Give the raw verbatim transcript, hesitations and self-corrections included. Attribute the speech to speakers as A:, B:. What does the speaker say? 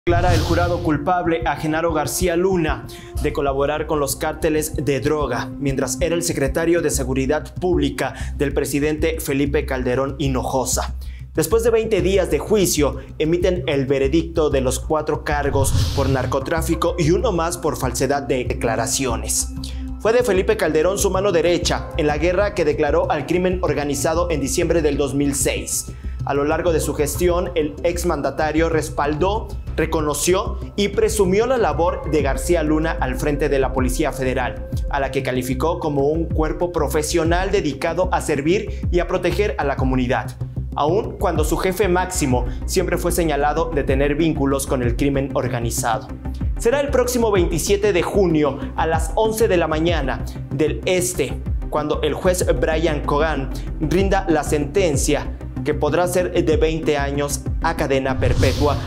A: Declara el jurado culpable a Genaro García Luna de colaborar con los cárteles de droga, mientras era el secretario de Seguridad Pública del presidente Felipe Calderón Hinojosa. Después de veinte días de juicio, emiten el veredicto de los cuatro cargos por narcotráfico y uno más por falsedad de declaraciones. Fue de Felipe Calderón su mano derecha en la guerra que declaró al crimen organizado en diciembre del dos mil seis. A lo largo de su gestión, el exmandatario respaldó, reconoció y presumió la labor de García Luna al frente de la Policía Federal, a la que calificó como un cuerpo profesional dedicado a servir y a proteger a la comunidad, aun cuando su jefe máximo siempre fue señalado de tener vínculos con el crimen organizado. Será el próximo veintisiete de junio a las once de la mañana del este, cuando el juez Brian Cogan rinda la sentencia que podrá ser de veinte años a cadena perpetua